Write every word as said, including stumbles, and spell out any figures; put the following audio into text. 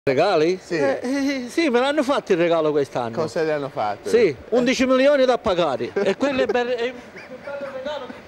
Regali? Sì. Eh, eh, sì, me l'hanno fatto il regalo quest'anno. Cosa gli hanno fatto? Sì, undici milioni da pagare. E quello è, be- è il più bello regalo.